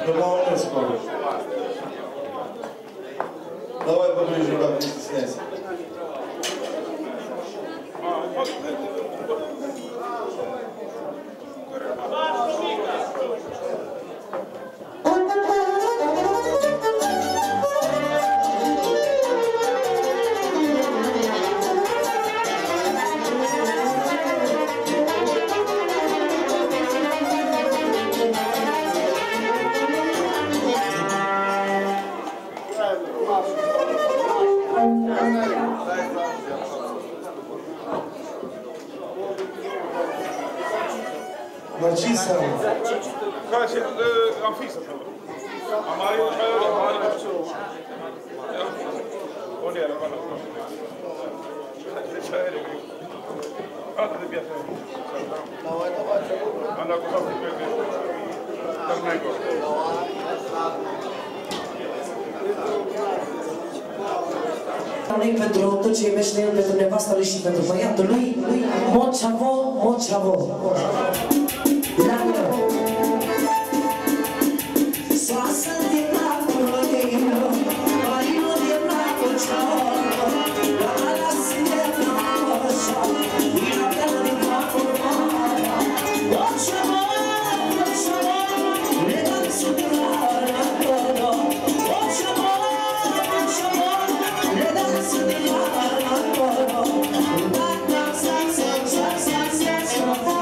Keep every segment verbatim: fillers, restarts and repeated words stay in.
Домовнецко. Давай поближе, брат, не стесняйся. Narcisa. Ga je uh, aan fietsen? Aan Mario, Mario. Ja. Oh nee, dat kan ook. Altijd heb je het. En dan komt het weer. Dat is mijn kort. Lui pentru tot ce iubește el, pentru nevasta lui și pentru băiatul lui, lui Moțavo, Moțavo. Dragă! Soasă de placul lăgăină, marină de placul cealaltă, la lasă de placul așa, ina până de placul marea. Moțavo, Moțavo, ne dansu de marea acolo. Moțavo, Moțavo, ne dansu de marea acolo. Da, da, sa, sa, sa, sa, sa, sa.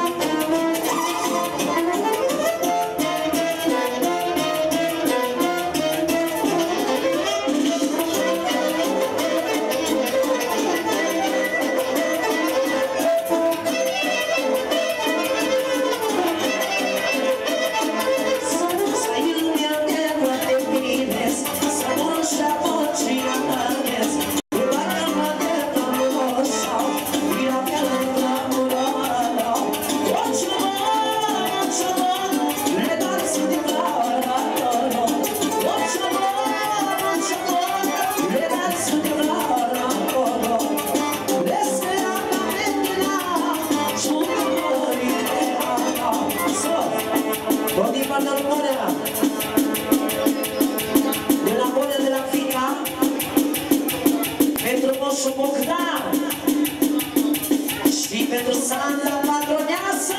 Și pentru Sanda patroneasă!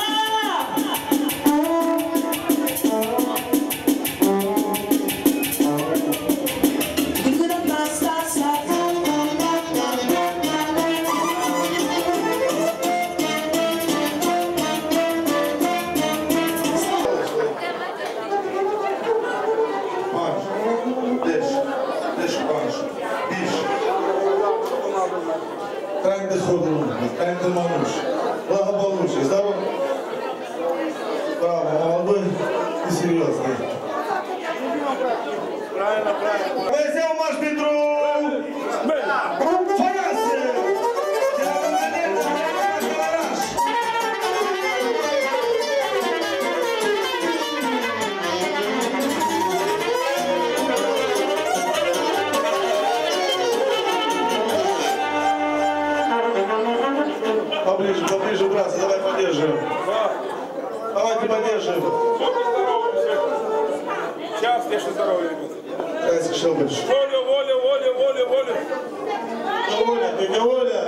Трек да ходим, трек да мануш. Благо получи, здраво? Браво, молодой и серьезный. Правильно, правильно. Повезем марш, Петру! Фаянсы! Поближе, поближе, братцы, давай поддержим. Давайте поддержим. Сейчас, я ще здоровый, ребята. Давайте еще больше. Воля, воля, воля, воля, воля. Воля, дядя Воля.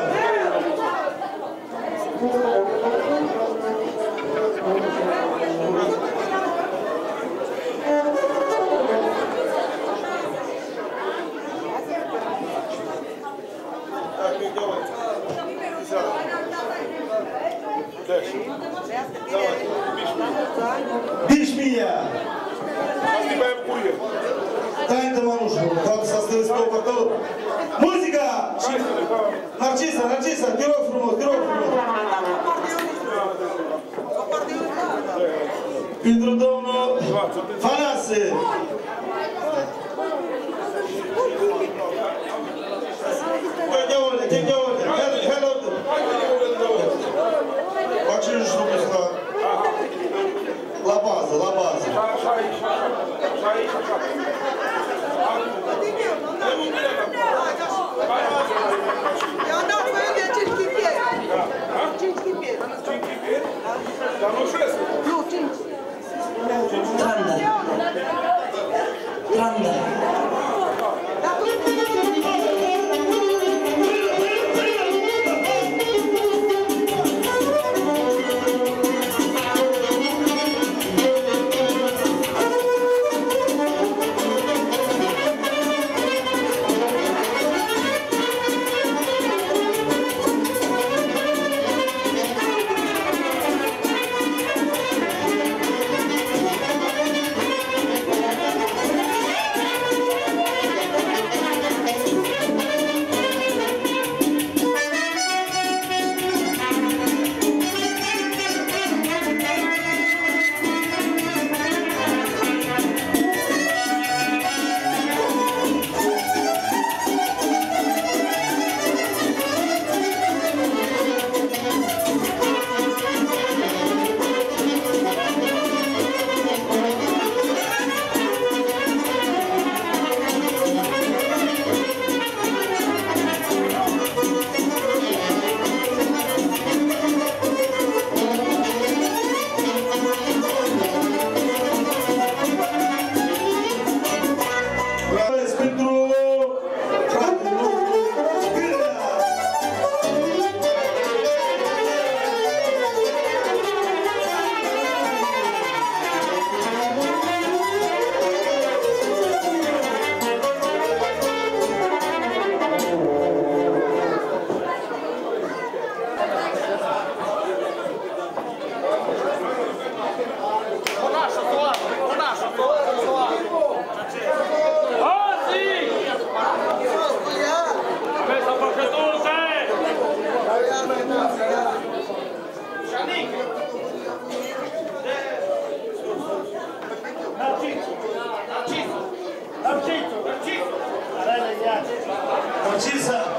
Так, не делай. Бишмия! Тань Таманушу, как составить спорту. Музыка! Нарциса, Нарциса, герой фрумот, герой фрумот. Петрудовно, Фанасы. Дядя Оля, дядя Оля, hello, hello. Бачишь, что пришла? Лабаза, лабаза. Я дам твои чешки петь. Чешки петь. Чешки петь? Да ну шесть. Ну, чешки. Транда. Narcisa.